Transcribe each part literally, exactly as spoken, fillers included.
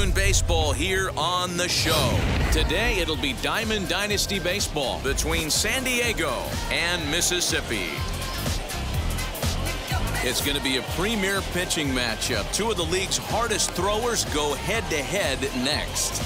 afternoon baseball here on the show. Today it'll be Diamond Dynasty baseball between San Diego and Mississippi. It's going to be a premier pitching matchup. Two of the league's hardest throwers go head-to-head next.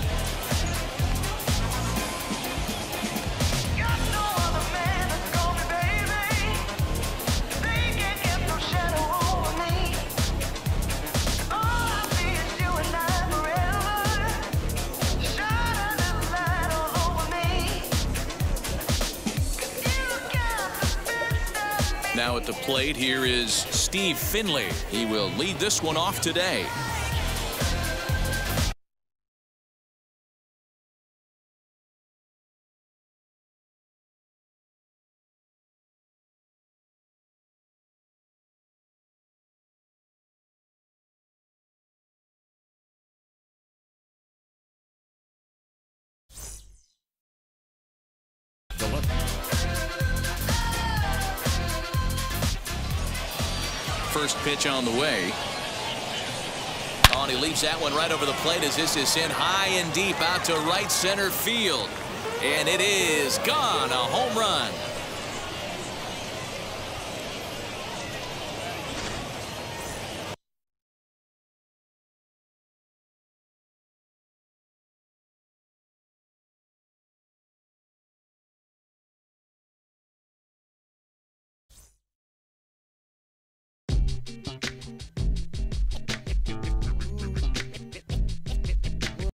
Now at the plate, here is Steve Finley. He will lead this one off today. First pitch on the way. Oh, and he leaves that one right over the plate as this is sent high and deep out to right center field. And it is gone. A home run.